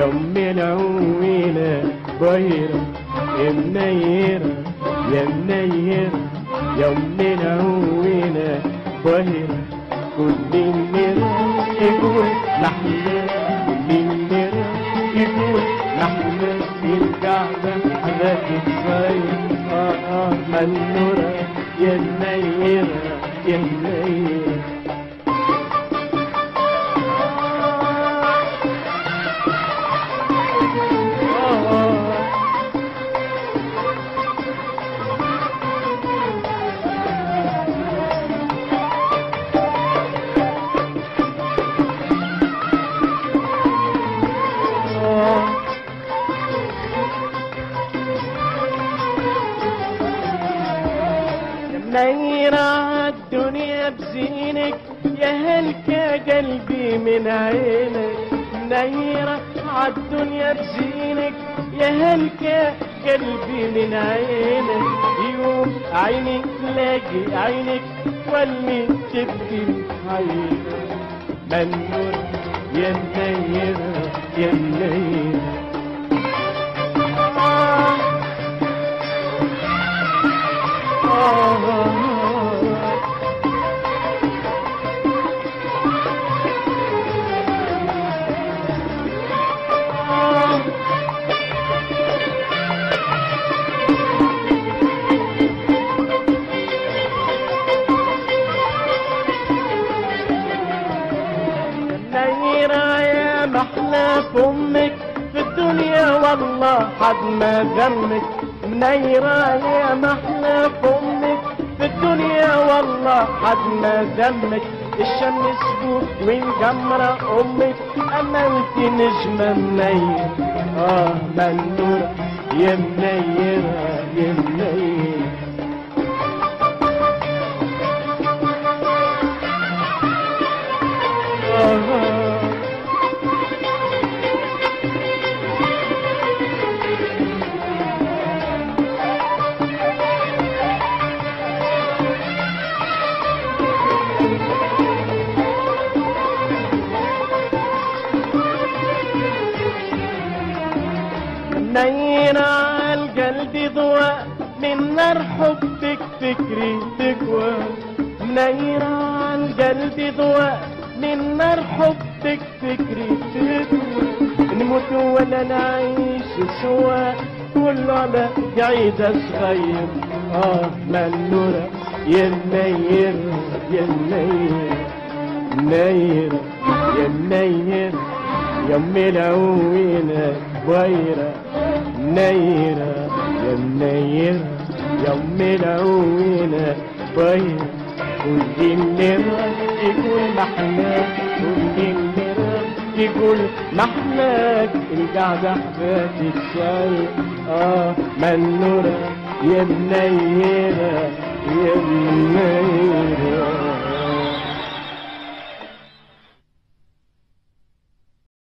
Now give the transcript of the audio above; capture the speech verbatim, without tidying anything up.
ام العوينة بايرة يا منيرة يا منيرة يا ام العوينة بايرة كل النيرة يقول محمد كل النيرة يقول محمد القعدة حباك صاير اه اه منورة يا منيرة يا منيرة منيرة عالدنيا بزينك يا هلكة قلبي من عينك منيرة عالدنيا بزينك يا هلكة قلبي من عينك يوم عيني تلاقي عينك واللي تبكي عينك منورة يا منيرة يا منيرة منيرة يا محلى فمك في الدنيا والله حد ما ذمك منيرة يا محلى فمك في الدنيا والله حد ما ذمك الشمس فوق والقمرة امك اما انت نجمة منيرة اه منورة يا منيرة يا منيرة منيرة عالقلب ضواء من نار حبك فكري تقوى منيرة عالقلب ضواء من نار حبك فكري تقوى نموت ولا نعيش سوا كله على قعيدة صغير اه منورة يا منيرة يا منيرة منيرة يا منيرة يا ام العوينة بايرة منيرة يا منيرة يا ام العوينة بايرة كل النيرة تقول محلاك كل النيرة تقول محلاك القعدة حباتك شايف اه منورة يا منيرة